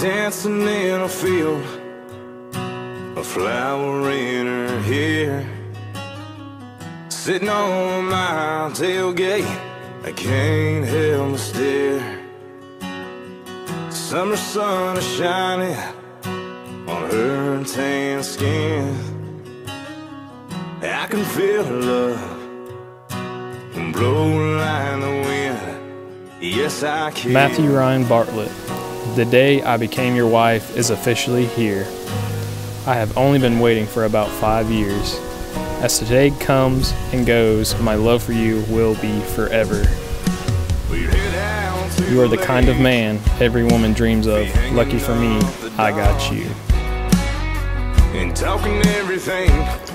dancing in a field, a flower in her hair, sitting on my tailgate, I can't help but stare. Summer sun is shining on her tan skin. I can feel her love blow like the wind. Yes, I can. Matthew Ryan Bartlett, the day I became your wife is officially here. I have only been waiting for about 5 years. As today comes and goes, my love for you will be forever. You are the kind of man every woman dreams of. Lucky for me, I got you. And talking everything,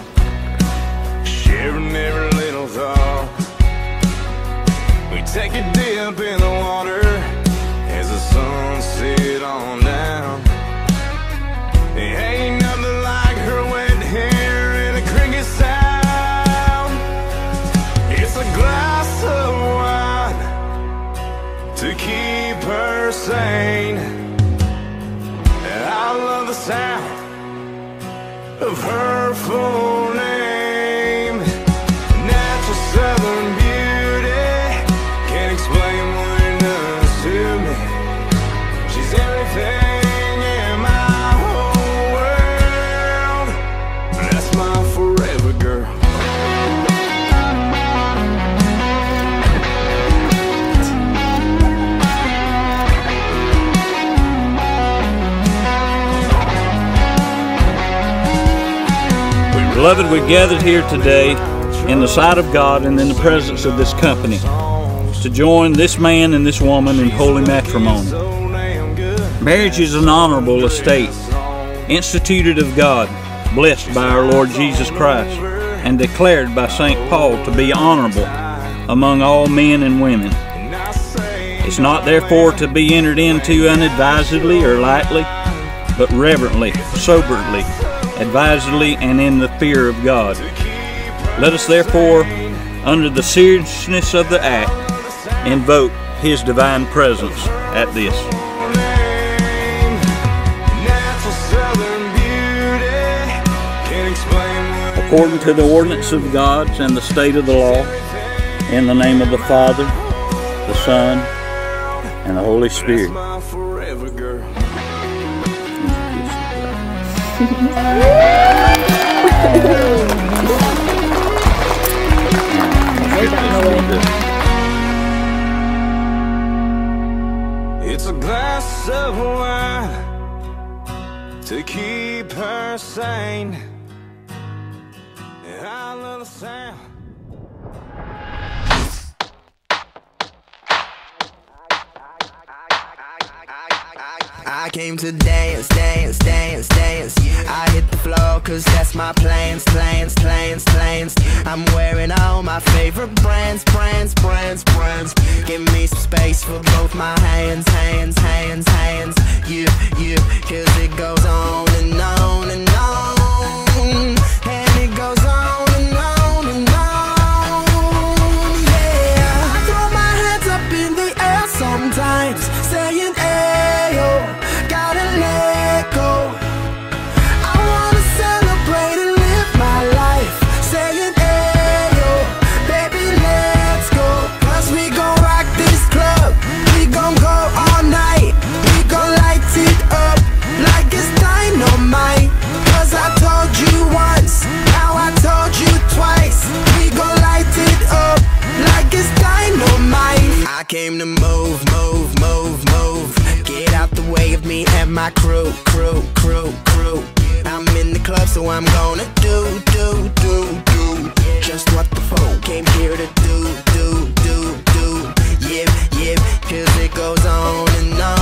sharing every little thought. We take a dip in the water as the sun sets on down. There ain't nothing like her wet hair and a cricket sound. It's a glass of wine to keep her sane. And I love the sound of her full name. Natural southern beauty, can't explain what it does to me. She's everything in my whole world. That's my forever girl. Beloved, we gathered here today in the sight of God and in the presence of this company to join this man and this woman in holy matrimony. Marriage is an honorable estate, instituted of God, blessed by our Lord Jesus Christ, and declared by St. Paul to be honorable among all men and women. It's not therefore to be entered into unadvisedly or lightly, but reverently, soberly, advisedly, and in the fear of God. Let us therefore, under the seriousness of the act, invoke His divine presence at this. According to the ordinance of God and the state of the law, in the name of the Father, the Son, and the Holy Spirit. It's a glass of wine to keep her sane. And I love the sound. I came to dance, dance, dance, dance. I hit the floor cause that's my plans, plans, plans, plans. I'm wearing all my favorite brands, brands, brands, brands. Give me some space for both my hands, hands, hands, hands. Yeah, yeah, cause it goes on and on and on. And it goes on and on and on. Yeah, I throw my hands up in the air sometimes, saying ayo. Gotta let go. I wanna celebrate and live my life, saying ayo, baby let's go. Cause we gon' rock this club, we gon' go all night. We gon' light it up like it's dynamite. Cause I told you once, now I told you twice. We gon' light it up like it's dynamite. I came to move, move, move, move. Get out the way of me and my crew, crew, crew, crew. I'm in the club, so I'm gonna do just what the folk came here to do. Yeah, yeah, cause it goes on and on.